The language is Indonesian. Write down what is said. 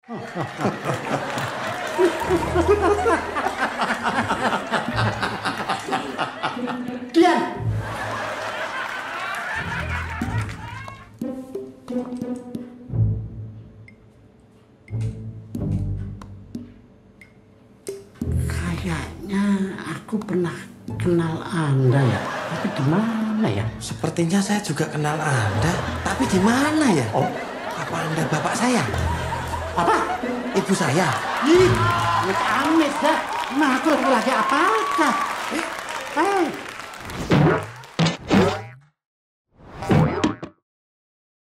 Diam. Kayaknya aku pernah kenal Anda ya, tapi di mana ya? Sepertinya saya juga kenal Anda, tapi di mana ya? Oh, apa Anda bapak saya? apa? Ibu saya? Ih, amit-amit dah. Nah, aku lagi apakah?